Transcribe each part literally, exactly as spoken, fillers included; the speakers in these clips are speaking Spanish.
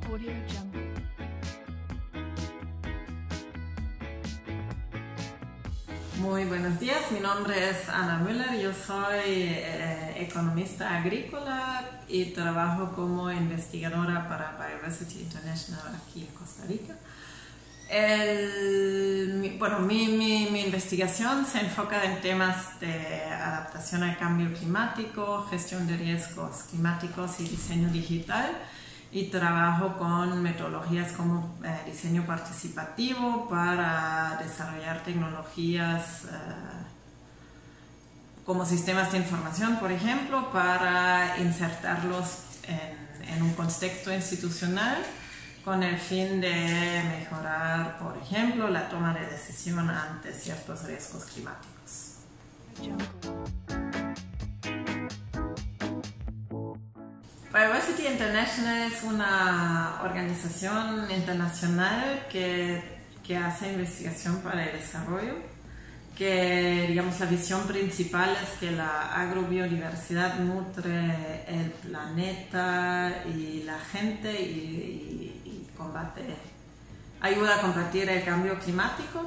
Audio Jungle. Muy buenos días, mi nombre es Ana Müller, yo soy eh, economista agrícola y trabajo como investigadora para Biodiversity International aquí en Costa Rica. El, mi, bueno, mi, mi, mi investigación se enfoca en temas de adaptación al cambio climático, gestión de riesgos climáticos y diseño digital, y trabajo con metodologías como eh, diseño participativo para desarrollar tecnologías eh, como sistemas de información, por ejemplo, para insertarlos en, en un contexto institucional con el fin de mejorar, por ejemplo, la toma de decisión ante ciertos riesgos climáticos. Biodiversity International es una organización internacional que, que hace investigación para el desarrollo, que, digamos, la visión principal es que la agrobiodiversidad nutre el planeta y la gente y, y, y combate, ayuda a combatir el cambio climático.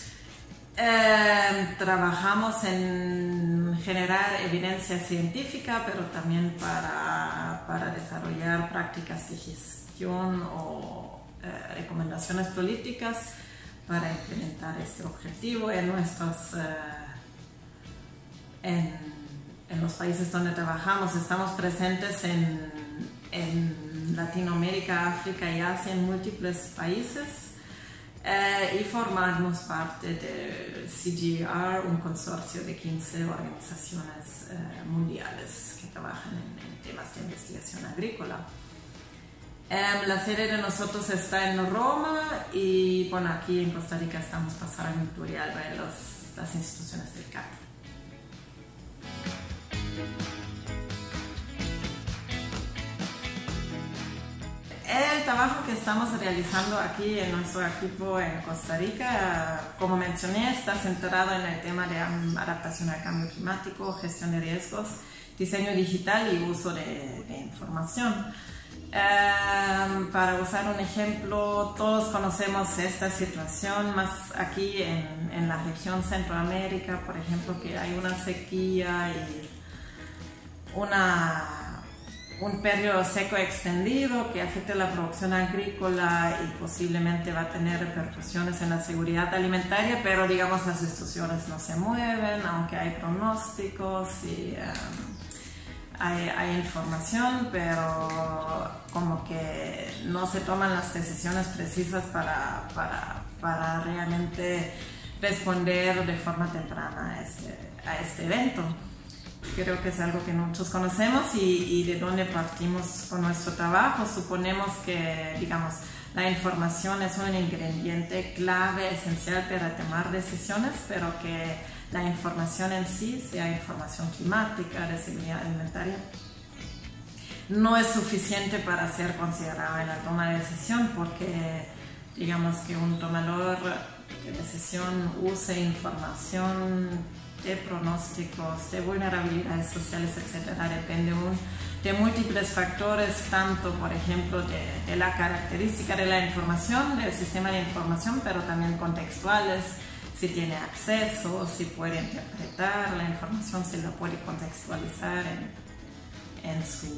Eh, trabajamos en generar evidencia científica, pero también para, para desarrollar prácticas de gestión o eh, recomendaciones políticas para implementar este objetivo en nuestros eh, en, en los países donde trabajamos. Estamos presentes en, en Latinoamérica, África y Asia, en múltiples países. Eh, y formamos parte del C G R, un consorcio de quince organizaciones eh, mundiales que trabajan en, en temas de investigación agrícola. Eh, la sede de nosotros está en Roma y bueno, aquí en Costa Rica estamos pasando en Turrialba, en los, las instituciones del C A P. El trabajo que estamos realizando aquí en nuestro equipo en Costa Rica, como mencioné, está centrado en el tema de adaptación al cambio climático, gestión de riesgos, diseño digital y uso de, de información. Um, para usar un ejemplo, todos conocemos esta situación, más aquí en, en la región Centroamérica, por ejemplo, que hay una sequía y una... un periodo seco extendido que afecta la producción agrícola y posiblemente va a tener repercusiones en la seguridad alimentaria, pero digamos las estaciones no se mueven, aunque hay pronósticos y um, hay, hay información, pero como que no se toman las decisiones precisas para, para, para realmente responder de forma temprana a este, a este evento. Creo que es algo que muchos conocemos y, y de dónde partimos con nuestro trabajo. Suponemos que, digamos, la información es un ingrediente clave, esencial para tomar decisiones, pero que la información en sí, sea información climática, de seguridad alimentaria, no es suficiente para ser considerada en la toma de decisión, porque, digamos, que un tomador de decisión use información de pronósticos, de vulnerabilidades sociales, etcétera, depende un, de múltiples factores, tanto, por ejemplo, de, de la característica de la información, del sistema de información, pero también contextuales, si tiene acceso, si puede interpretar la información, si la puede contextualizar en, en, su,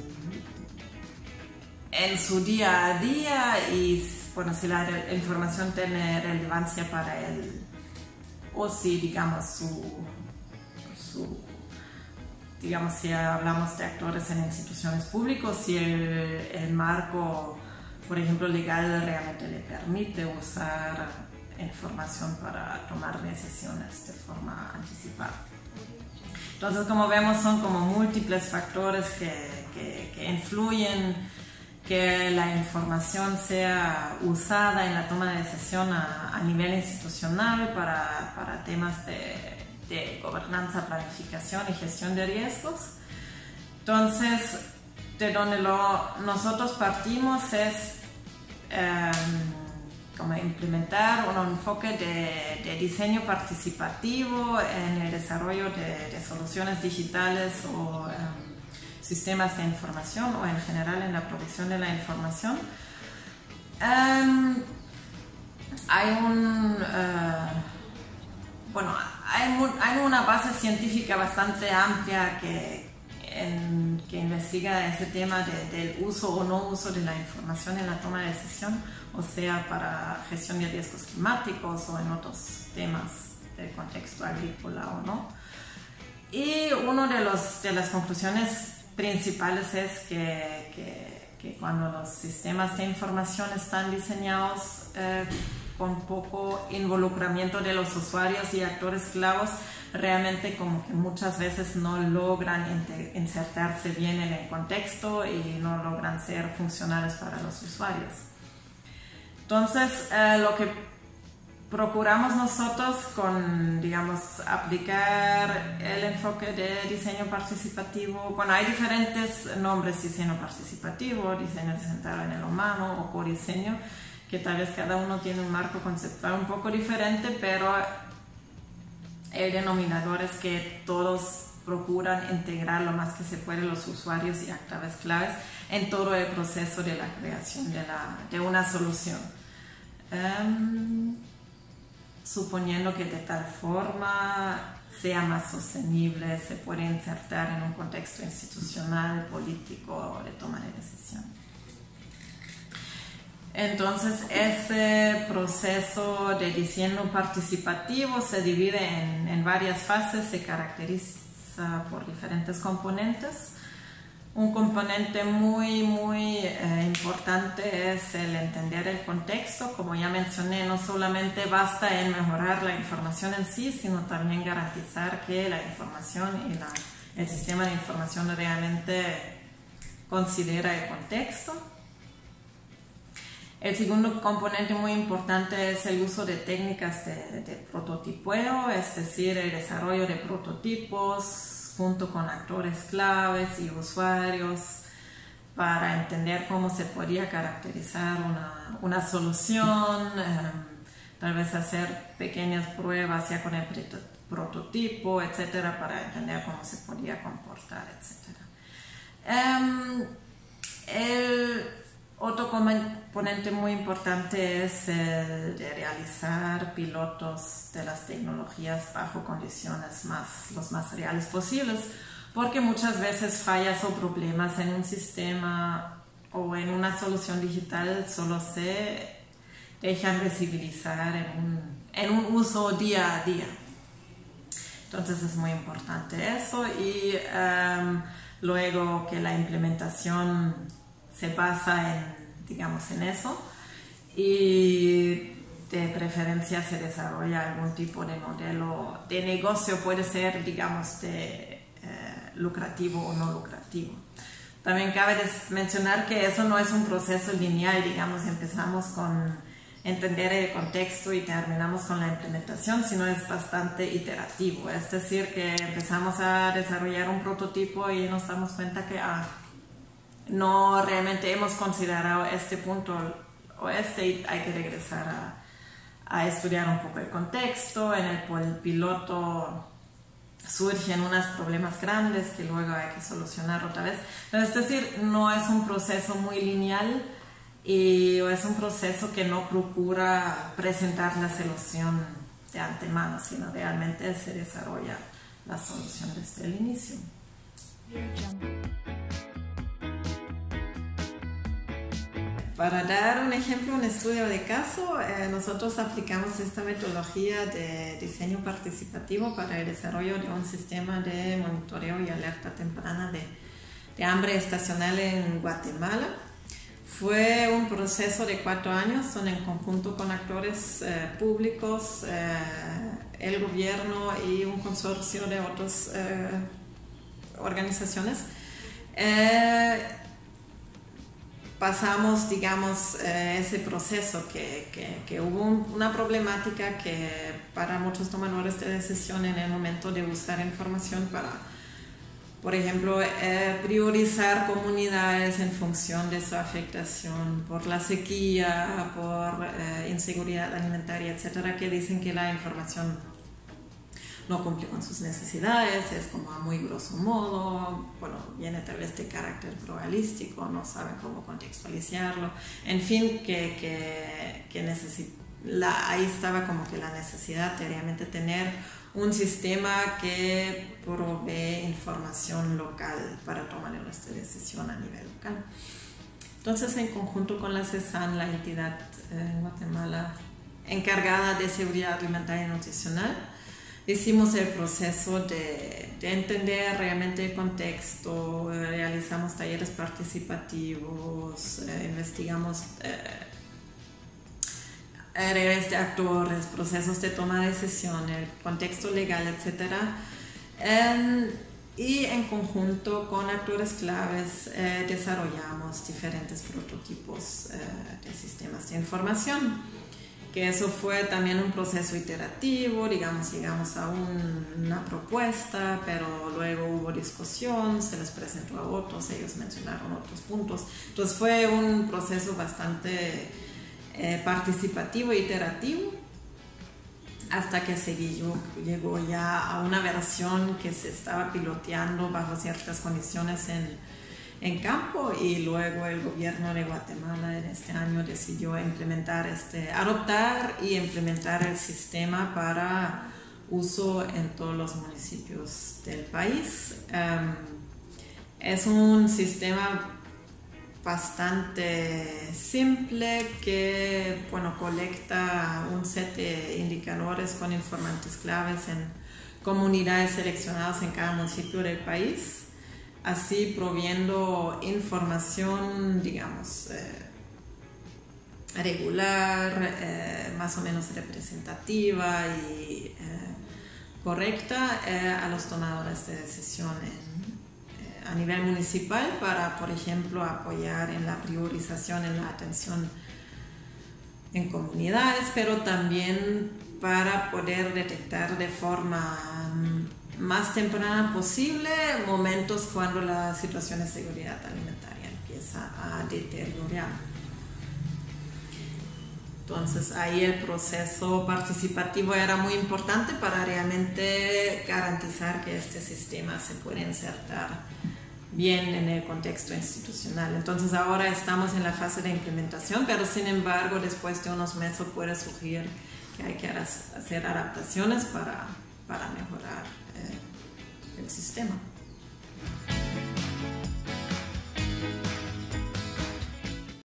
en su día a día y, bueno, si la información tiene relevancia para él o si, digamos, su Su, digamos, si hablamos de actores en instituciones públicas, si el, el marco, por ejemplo, legal realmente le permite usar información para tomar decisiones de forma anticipada. Entonces, como vemos, son como múltiples factores que, que, que influyen que la información sea usada en la toma de decisión a, a nivel institucional para, para temas de de gobernanza, planificación y gestión de riesgos. Entonces, de donde lo, nosotros partimos es eh, como implementar un enfoque de, de diseño participativo en el desarrollo de, de soluciones digitales o eh, sistemas de información o en general en la provisión de la información Um, hay un... Uh, bueno, hay, hay una base científica bastante amplia que, en, que investiga ese tema de, del uso o no uso de la información en la toma de decisión, o sea, para gestión de riesgos climáticos o en otros temas del contexto agrícola o no. Y una de, los, de las conclusiones principales es que, que, que cuando los sistemas de información están diseñados eh, con poco involucramiento de los usuarios y actores clavos, realmente como que muchas veces no logran insertarse bien en el contexto y no logran ser funcionales para los usuarios. Entonces, eh, lo que procuramos nosotros con, digamos, aplicar el enfoque de diseño participativo, bueno, hay diferentes nombres: diseño participativo, diseño centrado en el humano o codiseño, que tal vez cada uno tiene un marco conceptual un poco diferente, pero el denominador es que todos procuran integrar lo más que se puede los usuarios y actores claves en todo el proceso de la creación de, la, de una solución. Um, suponiendo que de tal forma sea más sostenible, se puede insertar en un contexto institucional, político, de toma de decisión. Entonces, ese proceso de diseño participativo se divide en, en varias fases, se caracteriza por diferentes componentes. Un componente muy, muy eh, importante es el entender el contexto. Como ya mencioné, no solamente basta en mejorar la información en sí, sino también garantizar que la información y la, el sistema de información realmente considera el contexto. El segundo componente muy importante es el uso de técnicas de, de prototipeo, es decir, el desarrollo de prototipos junto con actores claves y usuarios para entender cómo se podría caracterizar una, una solución, eh, tal vez hacer pequeñas pruebas ya con el prototipo, etcétera, para entender cómo se podría comportar, etcétera. Um, el otro componente muy importante es el de realizar pilotos de las tecnologías bajo condiciones más, los más reales posibles, porque muchas veces fallas o problemas en un sistema o en una solución digital solo se dejan visibilizar en un, en un uso día a día. Entonces es muy importante eso, y um, luego que la implementación se basa en, digamos, en eso, y de preferencia se desarrolla algún tipo de modelo de negocio, puede ser, digamos, de eh, lucrativo o no lucrativo. También cabe mencionar que eso no es un proceso lineal, digamos, empezamos con entender el contexto y terminamos con la implementación, sino es bastante iterativo, es decir, que empezamos a desarrollar un prototipo y nos damos cuenta que ah, no realmente hemos considerado este punto o este, y hay que regresar a, a estudiar un poco el contexto. En el, el piloto surgen unos problemas grandes que luego hay que solucionar otra vez. Es decir, no es un proceso muy lineal y es un proceso que no procura presentar la solución de antemano, sino realmente se desarrolla la solución desde el inicio. Para dar un ejemplo, un estudio de caso, eh, nosotros aplicamos esta metodología de diseño participativo para el desarrollo de un sistema de monitoreo y alerta temprana de, de hambre estacional en Guatemala. Fue un proceso de cuatro años, donde en conjunto con actores eh, públicos, eh, el gobierno y un consorcio de otras eh, organizaciones, eh, pasamos, digamos, eh, ese proceso que, que, que hubo un, una problemática que para muchos tomadores de decisión en el momento de buscar información para, por ejemplo, eh, priorizar comunidades en función de su afectación por la sequía, por eh, inseguridad alimentaria, etcétera, que dicen que la información no cumple con sus necesidades, es como a muy grosso modo, bueno, viene tal vez de carácter probabilístico, no saben cómo contextualizarlo, en fin, que, que, que necesita, la, ahí estaba como que la necesidad de realmente tener un sistema que provee información local para tomar nuestra decisión a nivel local. Entonces, en conjunto con la CESAN, la entidad eh, en Guatemala encargada de seguridad alimentaria y nutricional, hicimos el proceso de, de entender realmente el contexto, eh, realizamos talleres participativos, eh, investigamos eh, redes de actores, procesos de toma de decisiones, el contexto legal, etcétera. Eh, y en conjunto con actores claves eh, desarrollamos diferentes prototipos eh, de sistemas de información, que eso fue también un proceso iterativo, digamos, llegamos a un, una propuesta, pero luego hubo discusión, se les presentó a otros, ellos mencionaron otros puntos, entonces fue un proceso bastante eh, participativo e iterativo, hasta que se llegó, llegó ya a una versión que se estaba piloteando bajo ciertas condiciones en, en campo, y luego el gobierno de Guatemala en este año decidió implementar este, adoptar y implementar el sistema para uso en todos los municipios del país. Um, es un sistema bastante simple que, bueno, colecta un set de indicadores con informantes claves en comunidades seleccionadas en cada municipio del país, así proviendo información, digamos, eh, regular, eh, más o menos representativa y eh, correcta eh, a los tomadores de decisión en a nivel municipal para, por ejemplo, apoyar en la priorización, en la atención en comunidades, pero también para poder detectar de forma más temprana posible momentos cuando la situación de seguridad alimentaria empieza a deteriorar. Entonces ahí el proceso participativo era muy importante para realmente garantizar que este sistema se puede insertar bien en el contexto institucional. Entonces ahora estamos en la fase de implementación, pero sin embargo después de unos meses puede surgir que hay que hacer adaptaciones para, para mejorar eh, el sistema.